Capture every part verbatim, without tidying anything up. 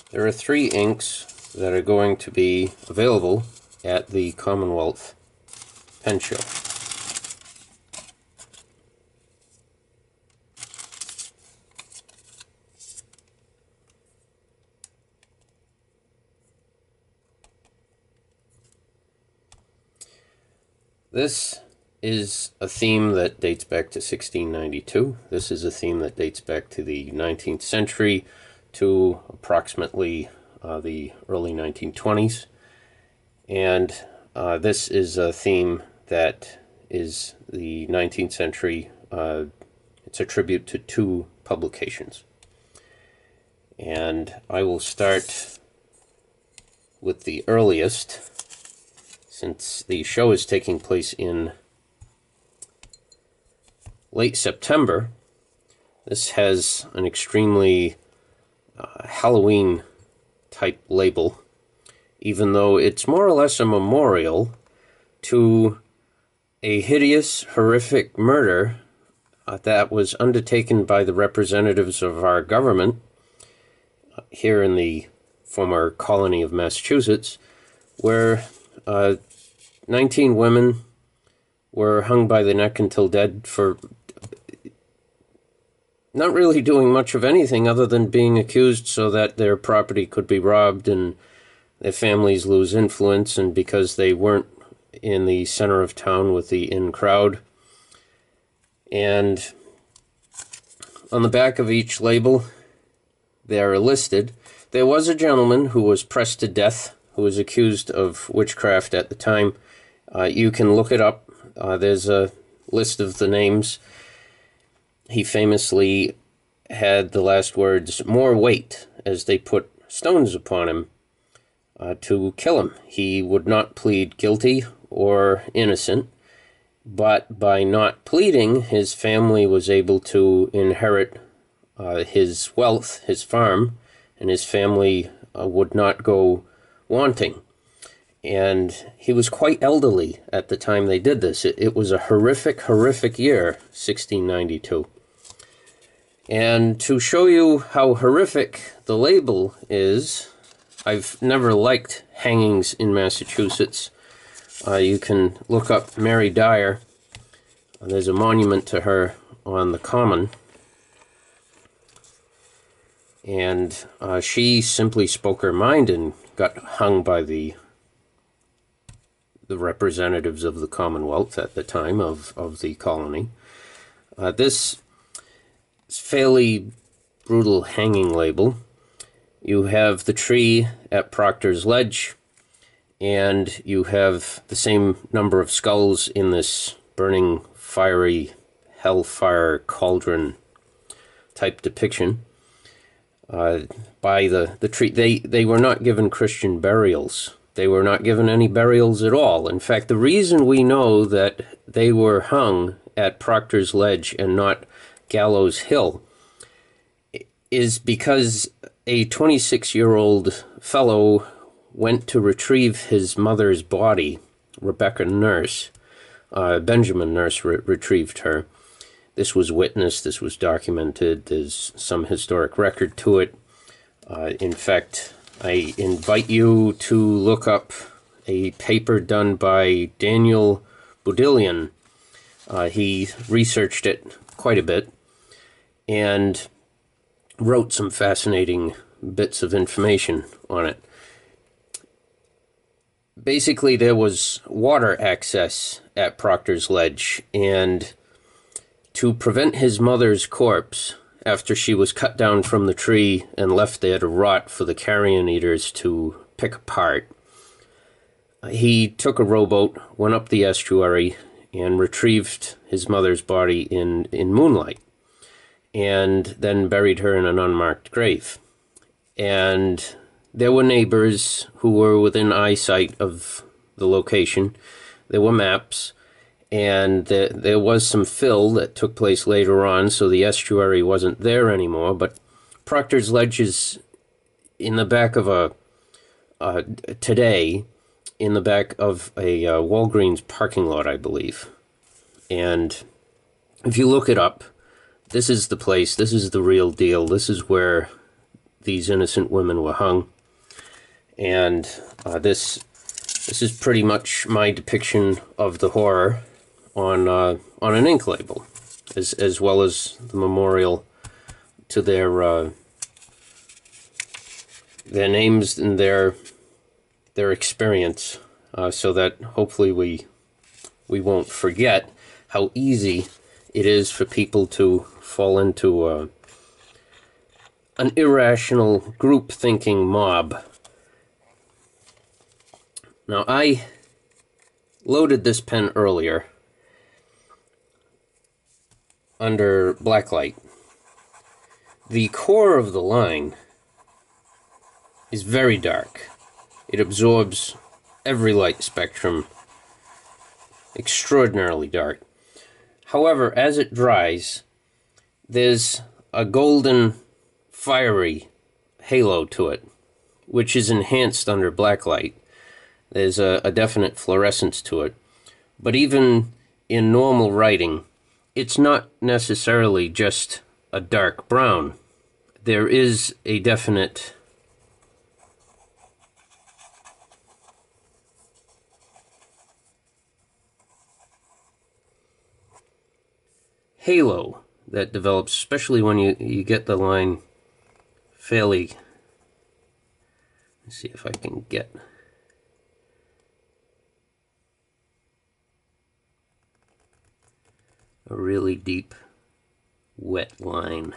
There are three inks that are going to be available at the Commonwealth Pen Show. This is a theme that dates back to sixteen ninety-two. This is a theme that dates back to the nineteenth century to approximately uh, the early nineteen twenties. And uh, this is a theme that is the nineteenth century. Uh, it's a tribute to two publications. And I will start with the earliest, since the show is taking place in late September. This has an extremely uh, Halloween type label, even though it's more or less a memorial to a hideous, horrific murder uh, that was undertaken by the representatives of our government uh, here in the former colony of Massachusetts, where uh, nineteen women were hung by the neck until dead for not really doing much of anything other than being accused so that their property could be robbed and their families lose influence, and because they weren't in the center of town with the in crowd. And on the back of each label, they are listed. There was a gentleman who was pressed to death, who was accused of witchcraft at the time. Uh, you can look it up. Uh, there's a list of the names. He famously had the last words, "more weight," as they put stones upon him uh, to kill him. He would not plead guilty or innocent, but by not pleading, his family was able to inherit uh, his wealth, his farm, and his family uh, would not go wanting. And he was quite elderly at the time they did this. It, it was a horrific, horrific year, sixteen ninety-two. And to show you how horrific the label is, I've never liked hangings in Massachusetts. Uh, you can look up Mary Dyer. There's a monument to her on the Common. And uh, she simply spoke her mind and got hung by the the representatives of the Commonwealth at the time of, of the colony. Uh, this fairly brutal hanging label. You have the tree at Proctor's Ledge, and you have the same number of skulls in this burning, fiery, hellfire cauldron type depiction. Uh, by the, the tree. They, they were not given Christian burials. They were not given any burials at all. In fact, the reason we know that they were hung at Proctor's Ledge and not Gallows Hill is because a twenty-six-year-old fellow went to retrieve his mother's body. Rebecca Nurse, uh, Benjamin Nurse re retrieved her. This was witnessed, this was documented, there's some historic record to it. Uh, in fact, I invite you to look up a paper done by Daniel Budillion. Uh, he researched it quite a bit and wrote some fascinating bits of information on it. Basically, there was water access at Proctor's Ledge, and to prevent his mother's corpse, after she was cut down from the tree and left there to rot for the carrion eaters to pick apart, he took a rowboat, went up the estuary, and retrieved his mother's body in, in moonlight, and then buried her in an unmarked grave. And there were neighbors who were within eyesight of the location. There were maps, and there, there was some fill that took place later on, so the estuary wasn't there anymore. But Proctor's Ledge is in the back of a, uh, today, in the back of a uh, Walgreens parking lot, I believe. And if you look it up, this is the place, this is the real deal, this is where these innocent women were hung. And uh, this this is pretty much my depiction of the horror on uh, on an ink label, as as well as the memorial to their uh, their names and their their experience, uh, so that hopefully we we won't forget how easy it is for people to fall into uh, an irrational group thinking mob. Now, I loaded this pen earlier under blacklight. The core of the line is very dark. It absorbs every light spectrum, extraordinarily dark. However, as it dries, there's a golden, fiery halo to it, which is enhanced under blacklight. There's a, a definite fluorescence to it. But even in normal writing, it's not necessarily just a dark brown. There is a definite halo that develops, especially when you, you get the line fairly... Let's see if I can get... a really deep, wet line.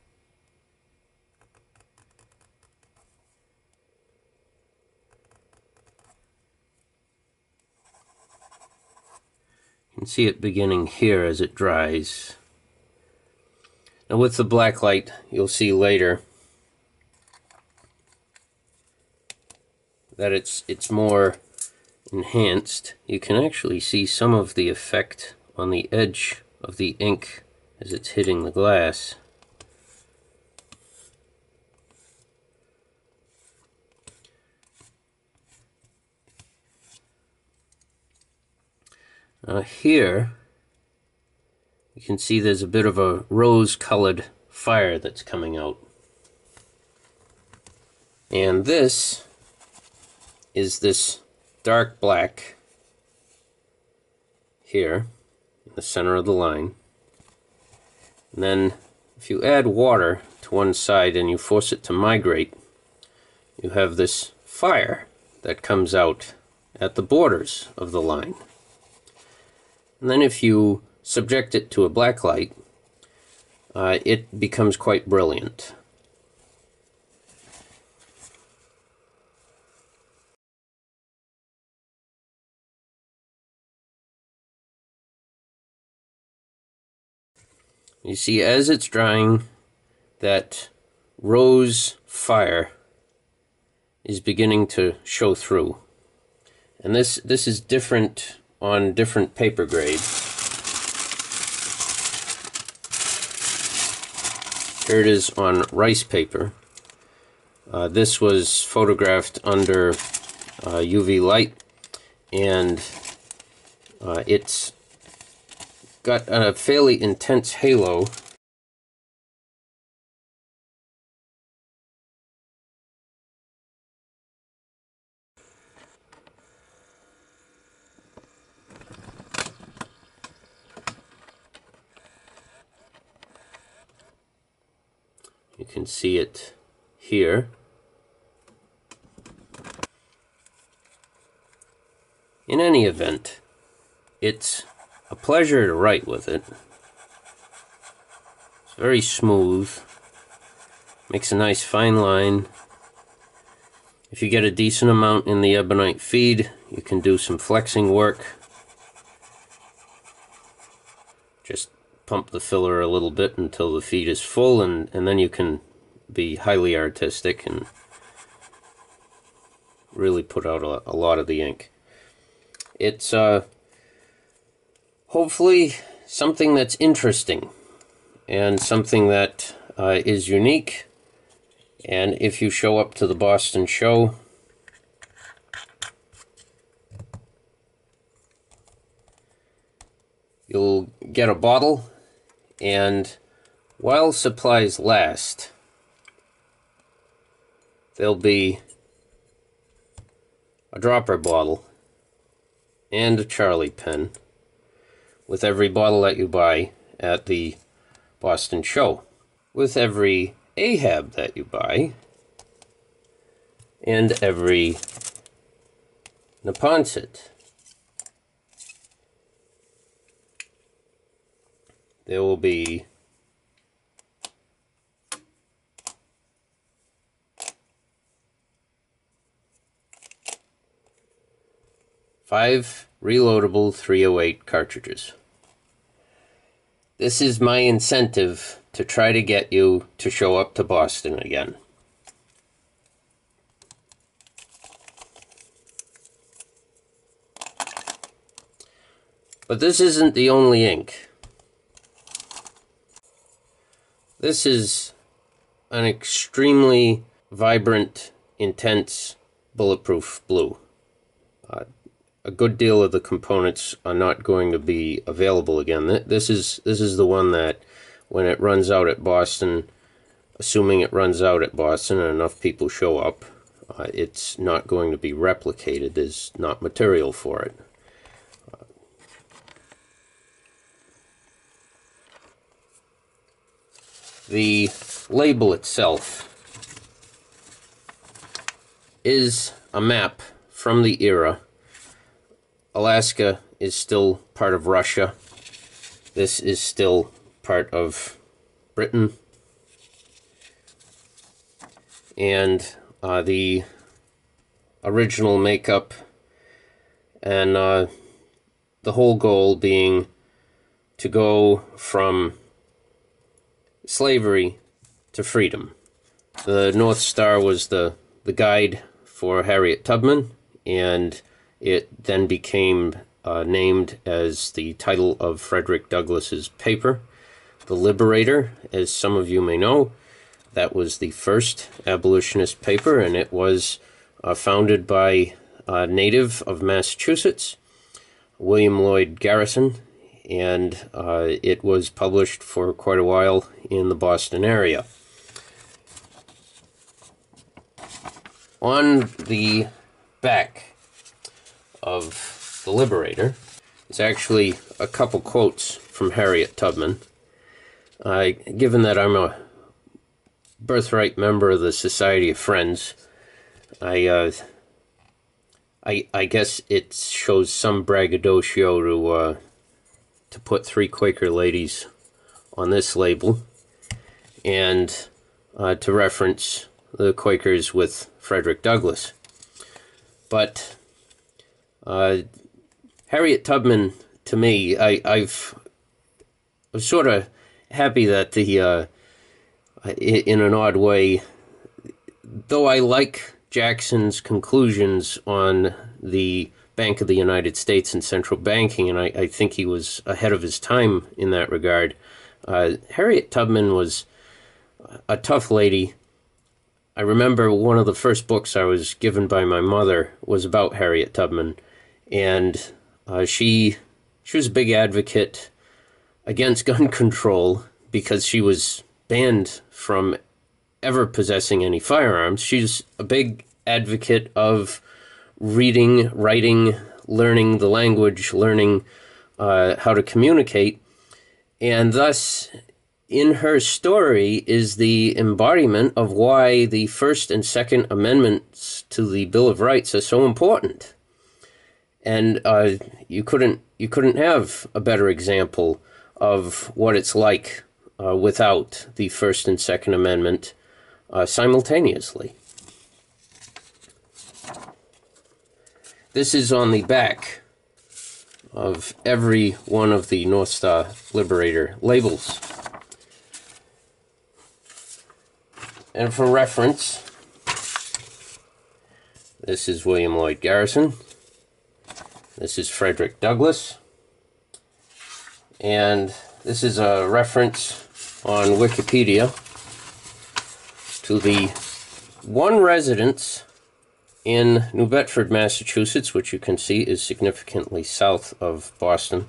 You can see it beginning here as it dries. Now with the black light, you'll see later that it's it's more enhanced. You can actually see some of the effect on the edge of the ink as it's hitting the glass. Now here, you can see there's a bit of a rose-colored fire that's coming out. And this is this dark black here in the center of the line. And then if you add water to one side and you force it to migrate, you have this fire that comes out at the borders of the line. And then if you subject it to a black light, uh, it becomes quite brilliant. You see, as it's drying, that rose fire is beginning to show through. And this, this is different on different paper grades. Here it is on rice paper. Uh, this was photographed under uh, U V light, and uh, it's got a fairly intense halo. You can see it here. In any event, it's a pleasure to write with it. It's very smooth, makes a nice fine line. If you get a decent amount in the ebonite feed, you can do some flexing work. Just pump the filler a little bit until the feed is full, and, and then you can be highly artistic and really put out a, a lot of the ink. It's uh, hopefully something that's interesting and something that uh, is unique. And if you show up to the Boston show, you'll get a bottle, and while supplies last, there'll be a dropper bottle and a Charlie pen with every bottle that you buy at the Boston show, with every Ahab that you buy, and every Neponset. There will be five reloadable three oh eight cartridges. This is my incentive to try to get you to show up to Boston again. But this isn't the only ink. This is an extremely vibrant, intense, bulletproof blue. Uh, a good deal of the components are not going to be available again. This is this is the one that, when it runs out at Boston, assuming it runs out at Boston and enough people show up, uh, it's not going to be replicated. There's not material for it. The label itself is a map from the era. Alaska is still part of Russia. This is still part of Britain. And uh, the original makeup, and uh, the whole goal being to go from slavery to freedom. The North Star was the, the guide for Harriet Tubman, and it then became uh, named as the title of Frederick Douglass's paper. The Liberator, as some of you may know, that was the first abolitionist paper, and it was uh, founded by a native of Massachusetts, William Lloyd Garrison, and uh, it was published for quite a while in the Boston area. On the back of The Liberator is actually a couple quotes from Harriet Tubman. Uh, given that I'm a birthright member of the Society of Friends, I, uh, I, I guess it shows some braggadocio to uh, to put three Quaker ladies on this label, and uh, to reference the Quakers with Frederick Douglass. But uh, Harriet Tubman, to me, I, I've I was sort of happy that the, uh, in an odd way, though I like Jackson's conclusions on the Bank of the United States and central banking, and I, I think he was ahead of his time in that regard. Uh, Harriet Tubman was a tough lady. I remember one of the first books I was given by my mother was about Harriet Tubman, and uh, she she was a big advocate against gun control because she was banned from ever possessing any firearms. She's a big advocate of reading, writing, learning the language, learning uh, how to communicate. And thus, in her story is the embodiment of why the First and Second Amendments to the Bill of Rights are so important. And uh, you couldn't you couldn't have a better example of what it's like uh, without the First and Second Amendment uh, simultaneously. This is on the back of every one of the North Star Liberator labels. And for reference, this is William Lloyd Garrison. This is Frederick Douglass. And this is a reference on Wikipedia to the one residence in New Bedford, Massachusetts, which you can see is significantly south of Boston,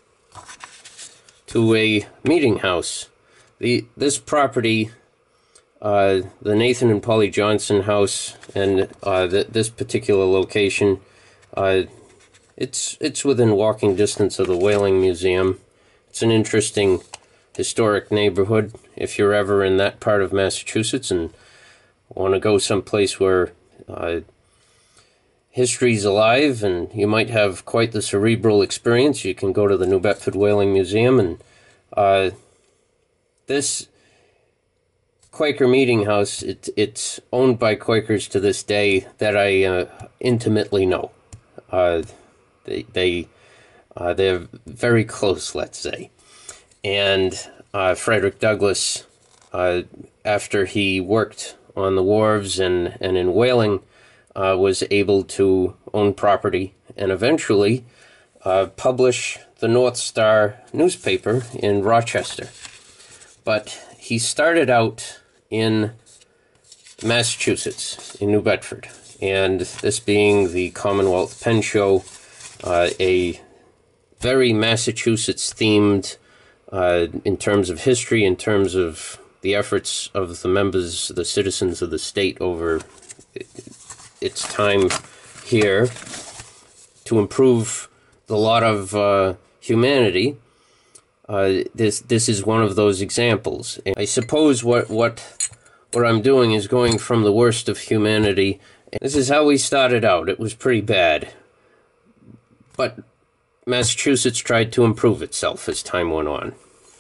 to a meeting house. The this property uh, the Nathan and Polly Johnson house, and uh, th this particular location, uh, it's it's within walking distance of the Whaling Museum. It's an interesting historic neighborhood if you're ever in that part of Massachusetts and want to go someplace where uh, history's alive and you might have quite the cerebral experience. You can go to the New Bedford Whaling Museum, and uh, this Quaker Meeting House, it, it's owned by Quakers to this day that I uh, intimately know. Uh, they, they, uh, they're very close, let's say. And uh, Frederick Douglass, uh, after he worked on the wharves and, and in whaling, uh, was able to own property and eventually uh, publish the North Star newspaper in Rochester. But he started out in Massachusetts, in New Bedford, and this being the Commonwealth Pen Show, uh, a very Massachusetts-themed uh, in terms of history, in terms of the efforts of the members, the citizens of the state over its time here to improve the lot of uh, humanity. Uh, this this is one of those examples. And I suppose what what what I'm doing is going from the worst of humanity. This is how we started out. It was pretty bad, but Massachusetts tried to improve itself as time went on.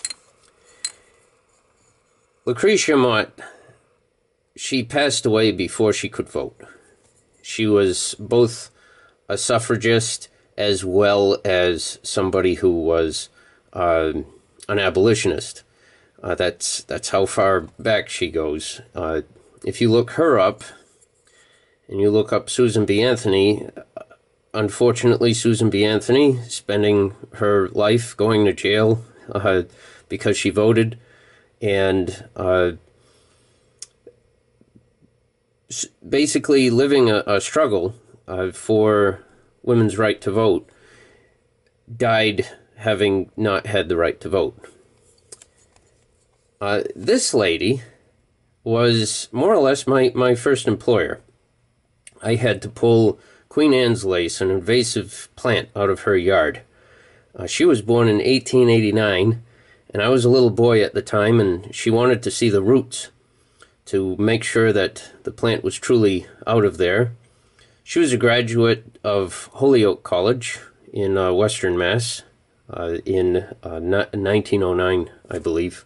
Lucretia Mott, she passed away before she could vote. She was both a suffragist as well as somebody who was uh, an abolitionist. Uh, that's that's how far back she goes. Uh, if you look her up, and you look up Susan B. Anthony, unfortunately, Susan B. Anthony spending her life going to jail uh, because she voted, and uh, basically living a, a struggle uh, for women's right to vote, died having not had the right to vote. Uh, this lady was more or less my, my first employer. I had to pull Queen Anne's lace, an invasive plant, out of her yard. Uh, she was born in eighteen eighty-nine, and I was a little boy at the time, and she wanted to see the roots to make sure that the plant was truly out of there. She was a graduate of Holyoke College in uh, Western Mass uh, in uh, nineteen oh nine, I believe.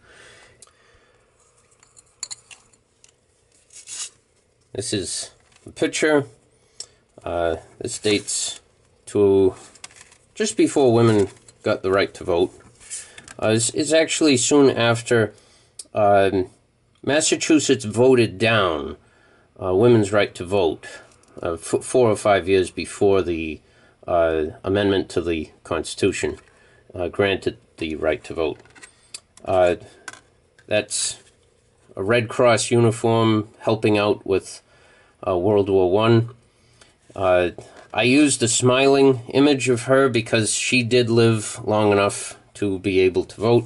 This is a picture. Uh, this dates to just before women got the right to vote. Uh, it's, it's actually soon after um, Massachusetts voted down uh, women's right to vote, uh, f four or five years before the uh, amendment to the Constitution uh, granted the right to vote. Uh, that's a Red Cross uniform helping out with uh, World War One. Uh, I used a smiling image of her because she did live long enough to be able to vote.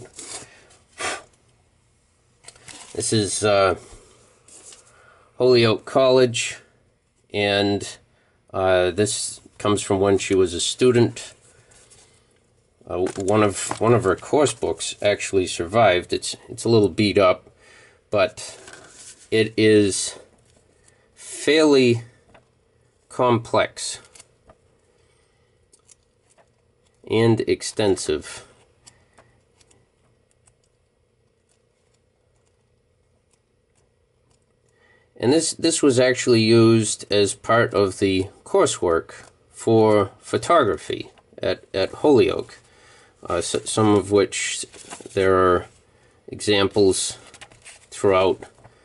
This is uh, Holyoke College, and uh, this comes from when she was a student. Uh, one of one of her course books actually survived. It's it's a little beat up, but it is fairly complex and extensive. And this this was actually used as part of the coursework for photography at, at Holyoke, uh, so, some of which there are examples throughout.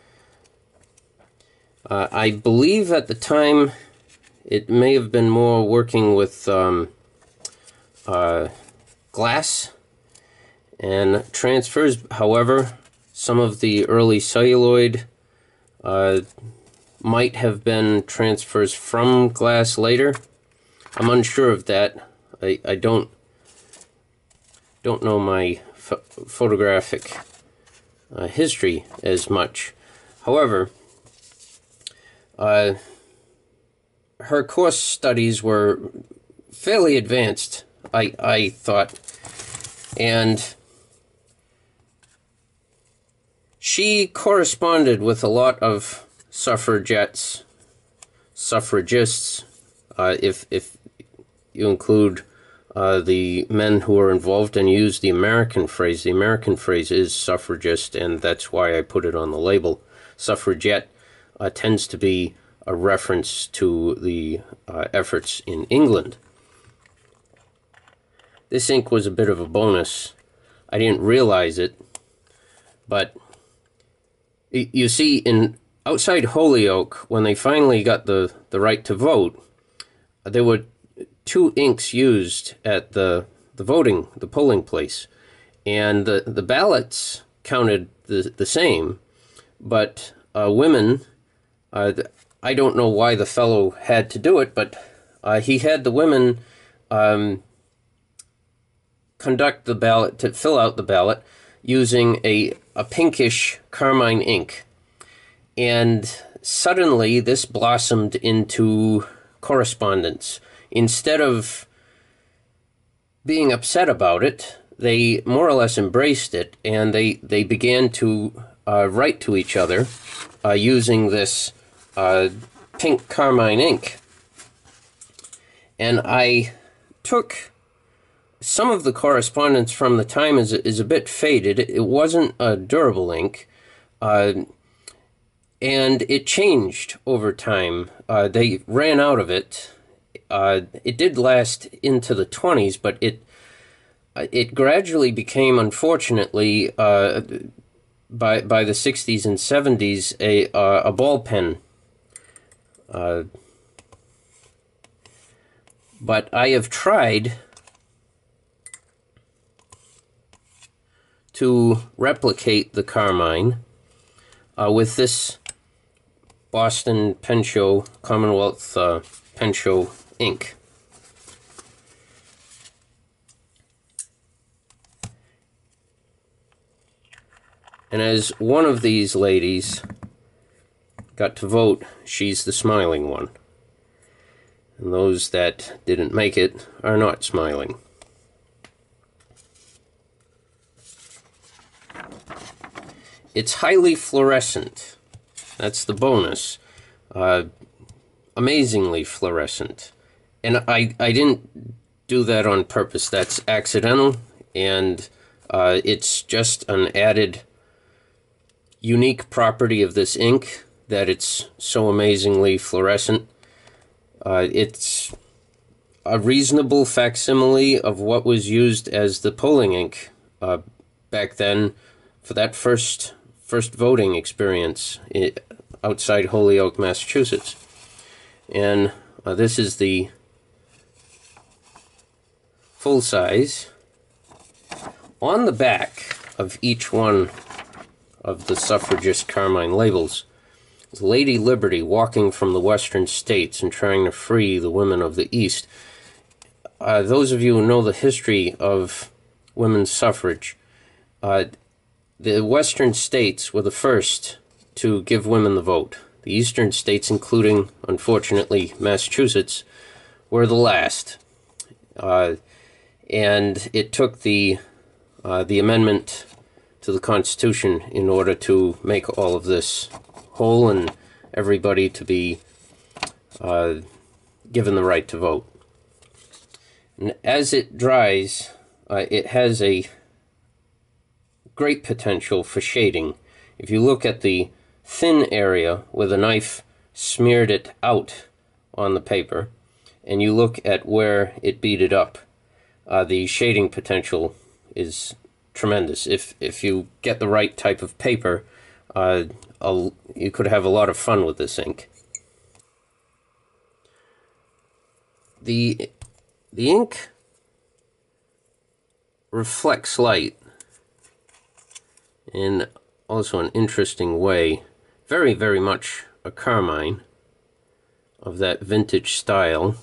Uh, I believe at the time it may have been more working with um, uh, glass and transfers. However, some of the early celluloid uh, might have been transfers from glass later. I'm unsure of that. I, I don't don't know my ph photographic uh, history as much. However, uh, her course studies were fairly advanced, I, I thought, and she corresponded with a lot of suffragettes, suffragists, uh, if, if you include uh, the men who were involved and used the American phrase. The American phrase is suffragist, and that's why I put it on the label. Suffragette uh, tends to be a reference to the uh, efforts in England. This ink was a bit of a bonus. I didn't realize it, but you see, in outside Holyoke, when they finally got the, the right to vote, there were two inks used at the the voting, the polling place, and the, the ballots counted the, the same, but uh, women, uh, I don't know why the fellow had to do it, but uh, he had the women um, conduct the ballot, to fill out the ballot, using a, a pinkish carmine ink. And suddenly this blossomed into correspondence. Instead of being upset about it, they more or less embraced it, and they, they began to uh, write to each other uh, using this uh, pink carmine ink. And I took some of the correspondence from the time is, is a bit faded. It wasn't a durable ink, uh, and it changed over time. Uh, they ran out of it. Uh, it did last into the twenties, but it it gradually became, unfortunately, uh, by by the sixties and seventies, a uh, a ball pen. Uh, but I have tried to replicate the carmine uh, with this Boston Pen Show, Commonwealth uh, Pen Show ink. And as one of these ladies got to vote, she's the smiling one. And those that didn't make it are not smiling. It's highly fluorescent. That's the bonus. Uh, amazingly fluorescent. And I, I didn't do that on purpose. That's accidental, and uh, it's just an added unique property of this ink that it's so amazingly fluorescent. Uh, it's a reasonable facsimile of what was used as the polling ink uh, back then for that first first voting experience outside Holyoke, Massachusetts. And uh, this is the full size. On the back of each one of the suffragist carmine labels is Lady Liberty walking from the western states and trying to free the women of the East. Uh, those of you who know the history of women's suffrage, uh, the western states were the first to give women the vote. The eastern states, including, unfortunately, Massachusetts, were the last. Uh, and it took the uh, the amendment to the Constitution in order to make all of this whole and everybody to be uh, given the right to vote. And as it dries, uh, it has a great potential for shading. If you look at the thin area where the knife smeared it out on the paper, and you look at where it beaded up, uh, the shading potential is tremendous. If if you get the right type of paper, uh, a, you could have a lot of fun with this ink. The the ink reflects light in also an interesting way. Very, very much a carmine of that vintage style.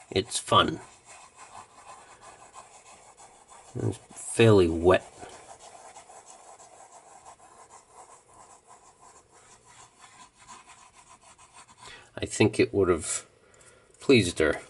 It's fun. It's fairly wet. I think it would have pleased her.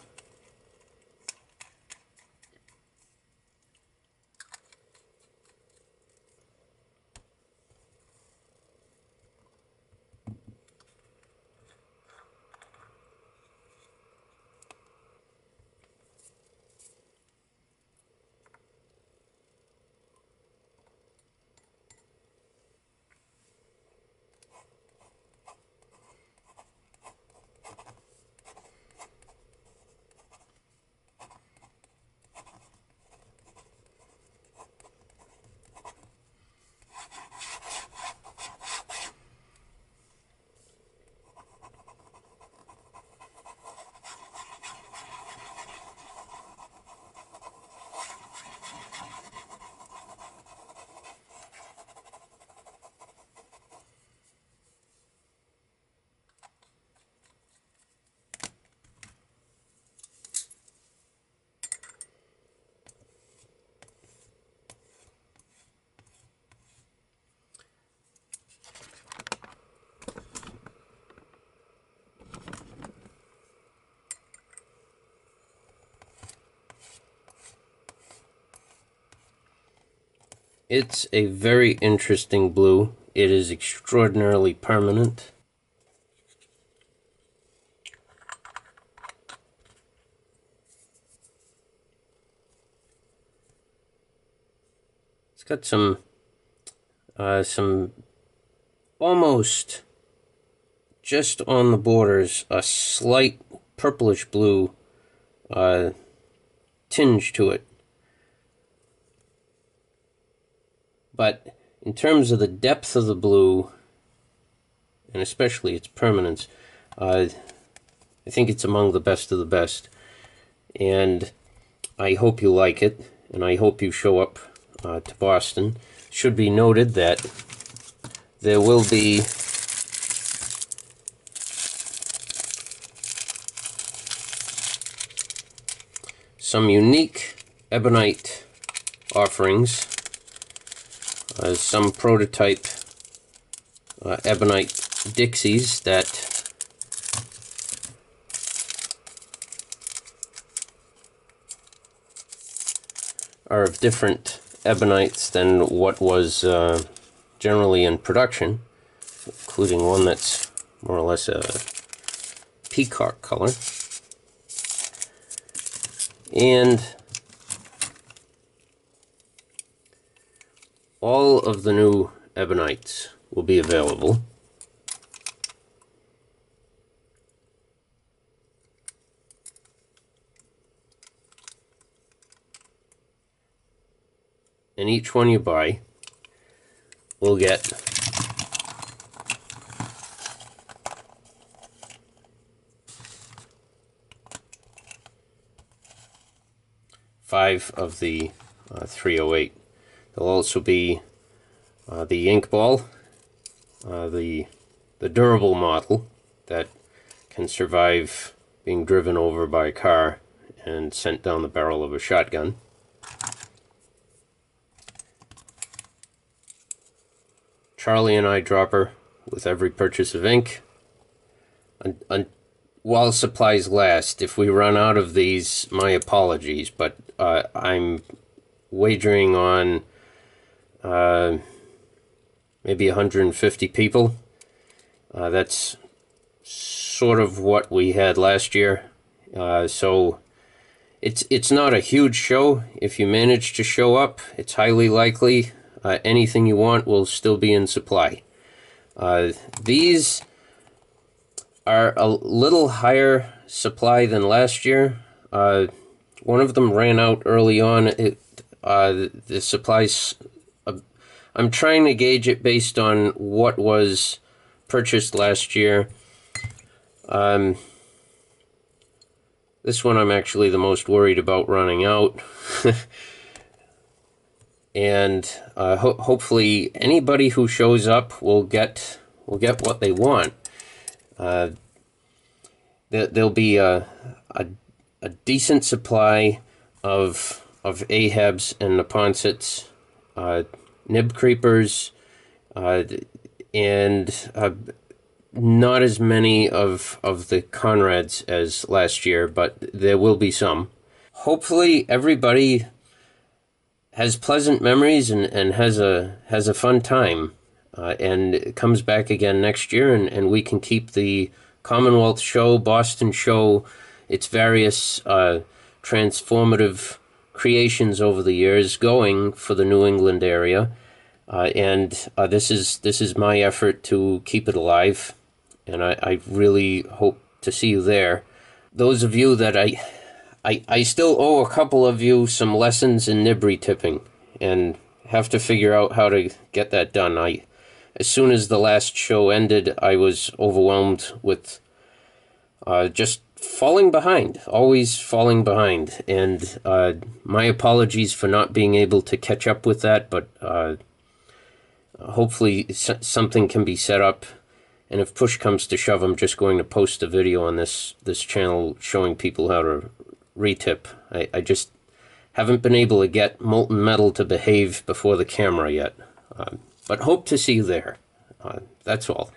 It's a very interesting blue. It is extraordinarily permanent. It's got some, uh, some almost just on the borders, a slight purplish blue uh, tinge to it. But in terms of the depth of the blue, and especially its permanence, uh, I think it's among the best of the best. And I hope you like it, and I hope you show up uh, to Boston. Should be noted that there will be some unique ebonite offerings. Uh, some prototype uh, ebonite Dixies that are of different ebonites than what was uh, generally in production, including one that's more or less a peacock color. And all of the new ebonites will be available. And each one you buy will get five of the uh, three oh eight. There'll also be uh, the ink ball, uh, the the durable model that can survive being driven over by a car and sent down the barrel of a shotgun. Charlie and I dropper with every purchase of ink. And, and while supplies last, if we run out of these, my apologies, but uh, I'm wagering on uh, maybe one hundred fifty people. Uh, that's sort of what we had last year. Uh, so it's it's not a huge show. If you manage to show up, it's highly likely uh, anything you want will still be in supply. Uh, these are a little higher supply than last year. Uh, one of them ran out early on. It, uh, the supplies, uh, I'm trying to gauge it based on what was purchased last year. Um, this one I'm actually the most worried about running out. And uh, ho hopefully anybody who shows up will get will get what they want. Uh, there, there'll be a, a, a a decent supply of of Ahabs and Neponsets, uh, nib creepers, uh, and uh, not as many of of the Conrads as last year, but there will be some. Hopefully, everybody has pleasant memories and, and has a has a fun time, uh, and comes back again next year, and, and we can keep the Commonwealth Show, Boston Show, its various uh, transformative creations over the years going for the New England area, uh, and uh, this is this is my effort to keep it alive, and I, I really hope to see you there. Those of you that I, I I still owe a couple of you some lessons in nibbery tipping, and have to figure out how to get that done. I, as soon as the last show ended, I was overwhelmed with uh, just falling behind, always falling behind, and uh, my apologies for not being able to catch up with that, but uh, hopefully something can be set up, and if push comes to shove, I'm just going to post a video on this, this channel showing people how to retip. I, I just haven't been able to get molten metal to behave before the camera yet, uh, but hope to see you there. Uh, that's all.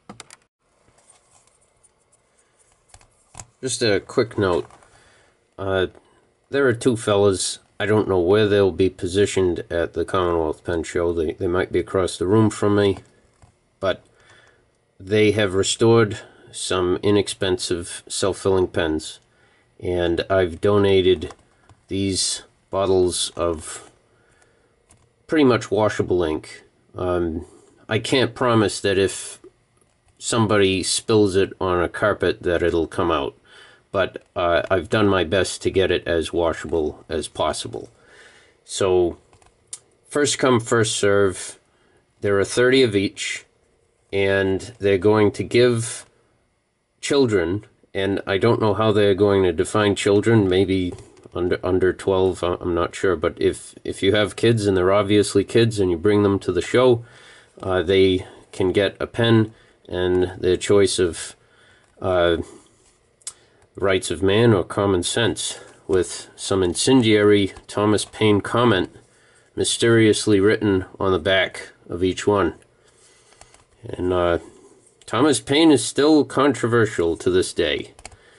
Just a quick note. Uh, there are two fellas. I don't know where they'll be positioned at the Commonwealth Pen Show. They, they might be across the room from me. But they have restored some inexpensive self-filling pens. And I've donated these bottles of pretty much washable ink. Um, I can't promise that if somebody spills it on a carpet that it'll come out. But uh, I've done my best to get it as washable as possible. So, first come, first serve. There are thirty of each, and they're going to give children, and I don't know how they're going to define children, maybe under under twelve, I'm not sure, but if, if you have kids, and they're obviously kids, and you bring them to the show, uh, they can get a pen and their choice of uh, Rights of Man or Common Sense, with some incendiary Thomas Paine comment mysteriously written on the back of each one. And uh, Thomas Paine is still controversial to this day.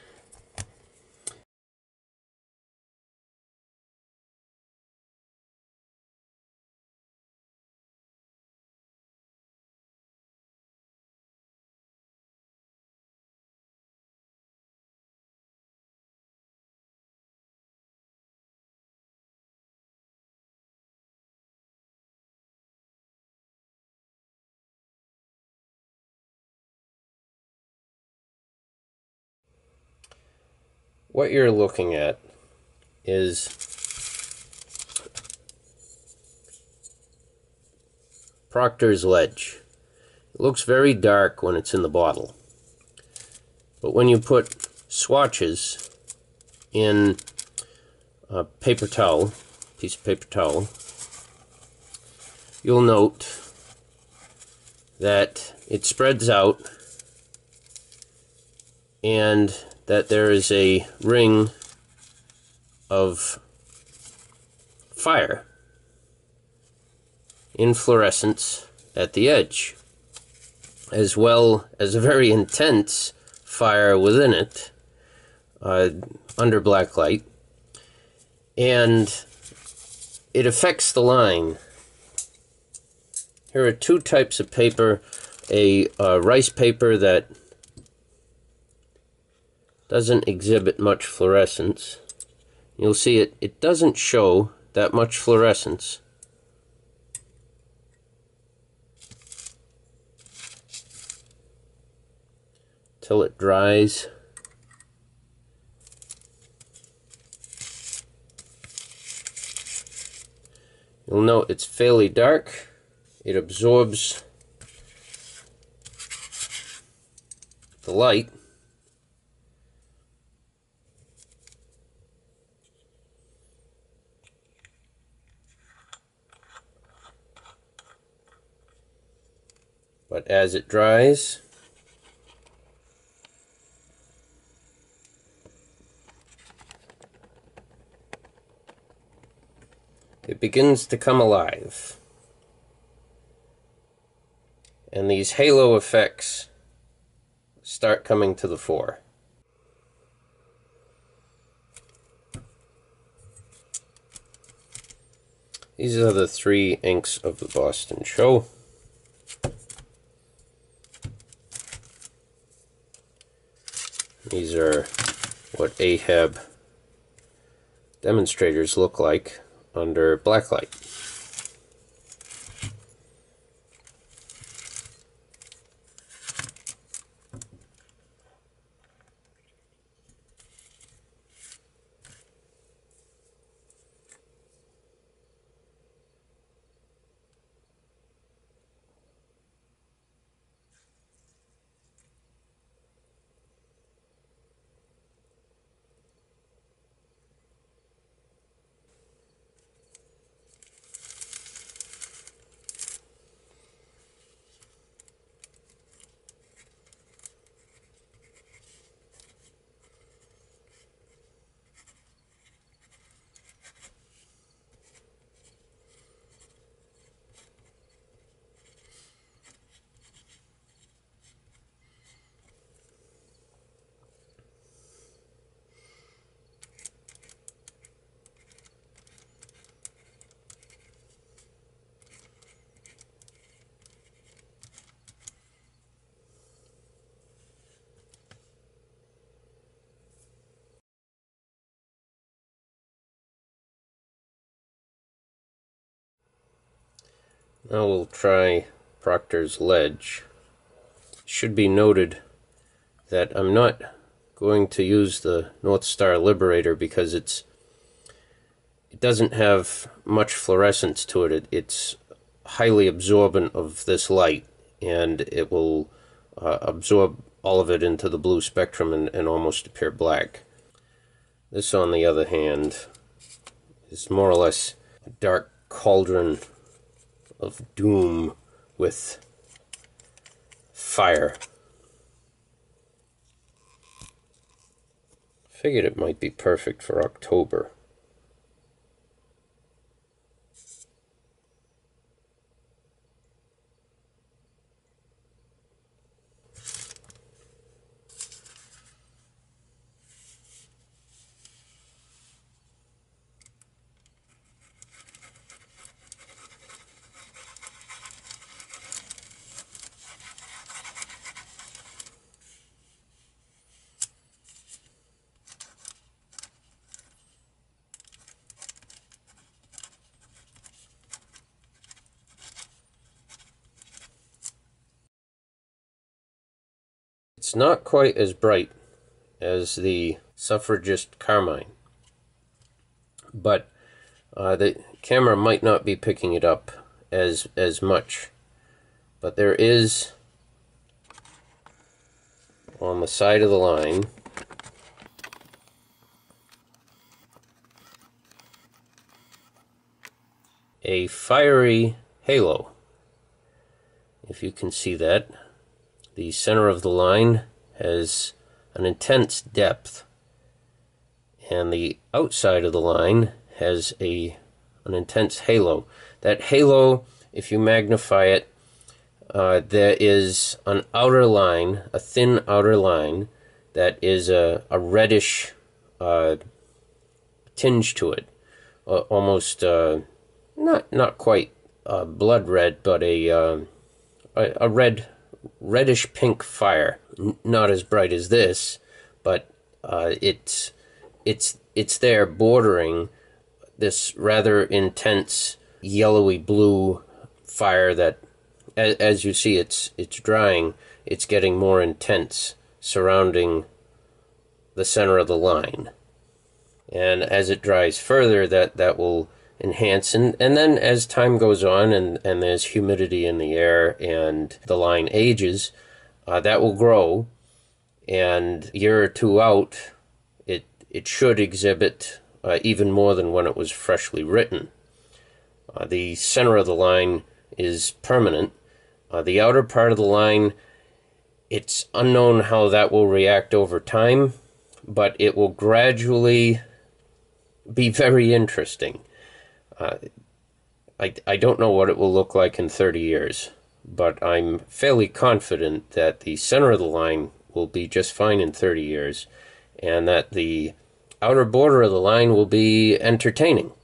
What you're looking at is Proctor's Ledge. It looks very dark when it's in the bottle, but when you put swatches in a paper towel, piece of paper towel, you'll note that it spreads out and that there is a ring of fire in fluorescence at the edge, as well as a very intense fire within it, uh, under black light, and it affects the line. Here are two types of paper, a uh, rice paper that doesn't exhibit much fluorescence. You'll see it, it doesn't show that much fluorescence. Till it dries. You'll note it's fairly dark. It absorbs the light. But as it dries, begins to come alive. And these halo effects start coming to the fore. These are the three inks of the Boston Show. These are what Ahab demonstrators look like under blacklight. Now we'll try Proctor's Ledge. It should be noted that I'm not going to use the North Star Liberator because it's it doesn't have much fluorescence to it. it it's highly absorbent of this light, and it will uh, absorb all of it into the blue spectrum and, and almost appear black. This, on the other hand, is more or less a dark cauldron of doom with fire. Figured it might be perfect for October. It's not quite as bright as the Suffragist Carmine, but uh, the camera might not be picking it up as as much. But there is, on the side of the line, a fiery halo. If you can see that. The center of the line has an intense depth, and the outside of the line has a an intense halo. That halo, if you magnify it, uh, there is an outer line, a thin outer line, that is a, a reddish uh, tinge to it, uh, almost uh, not not quite uh, blood red, but a uh, a, a red. reddish pink fire. N not as bright as this, but uh, it's it's it's there bordering this rather intense yellowy blue fire that, as, as you see, it's it's drying. It's getting more intense surrounding the center of the line, and as it dries further, that that will enhance, and, and then as time goes on and, and there's humidity in the air and the line ages, uh, that will grow, and a year or two out, it, it should exhibit uh, even more than when it was freshly written. Uh, the center of the line is permanent. Uh, the outer part of the line, it's unknown how that will react over time, but it will gradually be very interesting. Uh, I, I don't know what it will look like in thirty years, but I'm fairly confident that the center of the line will be just fine in thirty years, and that the outer border of the line will be entertaining.